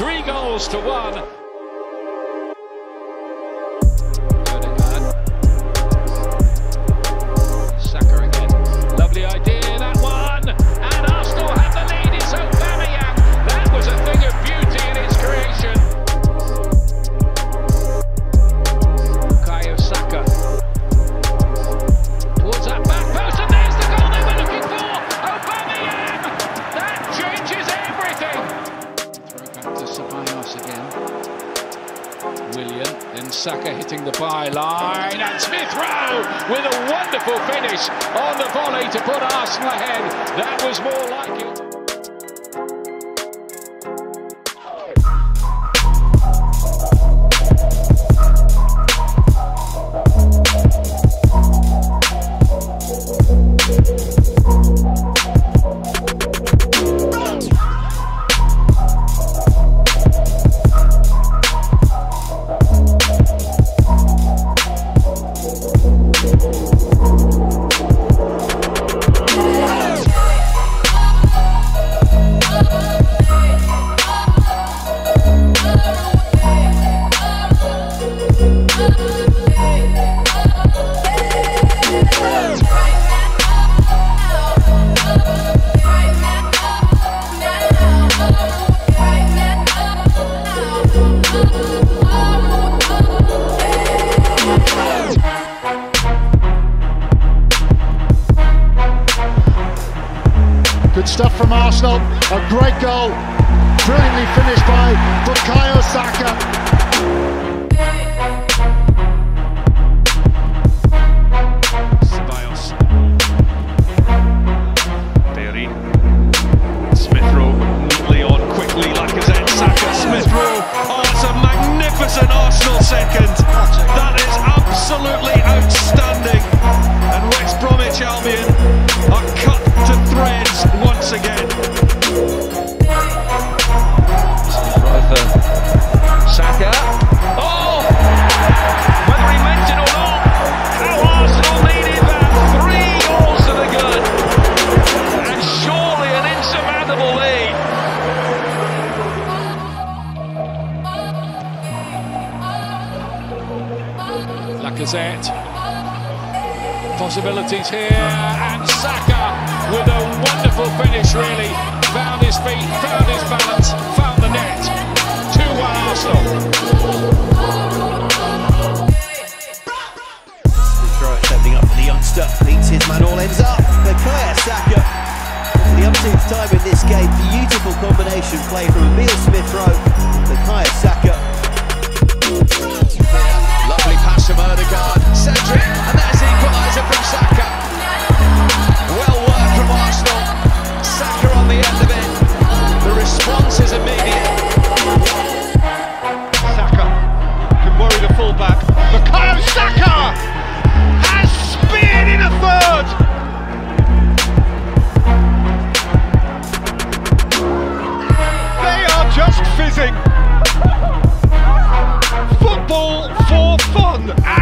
3-1. Saka again. Lovely idea, that one. And Arsenal have the lead. It's Aubameyang. That was a thing of beauty in its creation. Bukayo Saka. Towards that back post, and there's the goal they were looking for. Aubameyang. That changes everything. Throw back to Ceballos again. Willian, then Saka hitting the byline, and Smith Rowe with a wonderful finish on the volley to put Arsenal ahead. That was more like it. Good stuff from Arsenal, a great goal, brilliantly finished by Bukayo Saka. Ceballos, Berry, Smith Rowe neatly on quickly, Lacazette, Saka, Smith Rowe. Oh, it's a magnificent Arsenal second. That is absolutely outstanding. And West Bromwich Albion are cut to threads once again. Saka. Oh! Whether he meant it or not, how Arsenal needed that. 3 goals to the good. And surely an insurmountable lead. Lacazette. Possibilities here, and Saka with a wonderful finish, really. Found his feet, found his balance, found the net. 2-1 Arsenal. Throw it, setting up for the youngster, leads his man, all ends up. Bukayo Saka, for the umpteenth time in this game, beautiful combination play from Emil Smith Rowe. Bukayo Saka. Lovely pass from Odegaard, Cedric, and that's equaliser from Saka. Well worked from Arsenal. Saka on the end of it. The response is immediate. Saka can worry the fullback. Bukayo Saka has speared in a third. They are just fizzing. Football for fun.